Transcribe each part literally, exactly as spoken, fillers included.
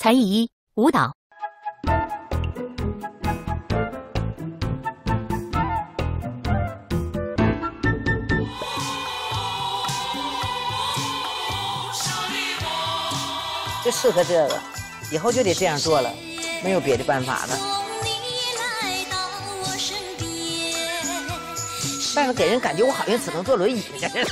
才艺一：舞蹈。 就适合这个，以后就得这样做了，没有别的办法了。但是给人感觉我好像只能坐轮椅似的。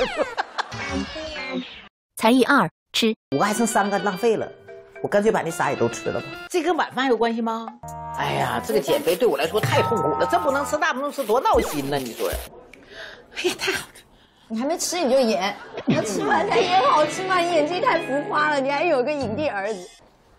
才艺二：吃。 五个还剩三个，浪费了，我干脆把那仨也都吃了吧。这跟晚饭有关系吗？哎呀，这个减肥对我来说太痛苦了，这不能吃那不能吃，多闹心呢！你说？哎呀，太好吃！ 你还没吃你就演，那吃完才演好吃吗？你演技太浮夸了，你还有个影帝儿子。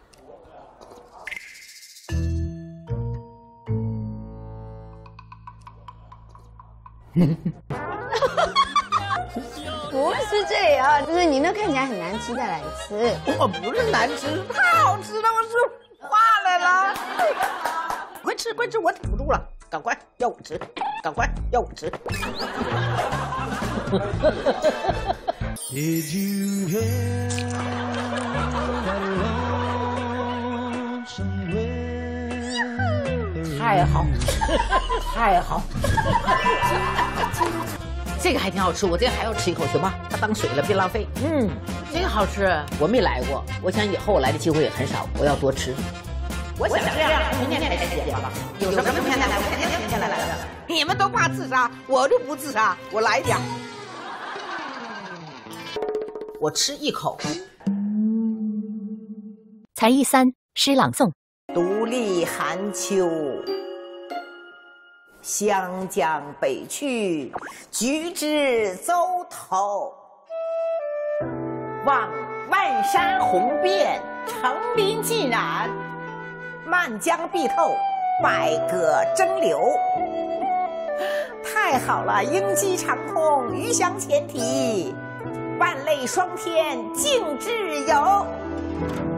不是这样，就是你那看起来很难吃，再来一次。 我不是难吃，太好吃了，我说话来了。快吃快吃，我挺不住了，赶快要我吃，赶快要我吃。Did you hear that lonesome wind? 太好，太好。这个还挺好吃，我这个还要吃一口行吗？它当水了，别浪费。嗯，这个好吃，我没来过，我想以后我来的机会也很少，我要多吃。我想这样，明天开始减吧。有什么明天来，我肯定明天来来的。你们都怕自杀，我就不自杀，我来点。我吃一口。 才艺三：诗朗诵。 独立寒秋。湘江北去，橘枝洲头。望万山红遍，层林尽染。漫江碧透，百舸争流。太好了，鹰击长空，鱼翔浅底，万类霜天竞自由。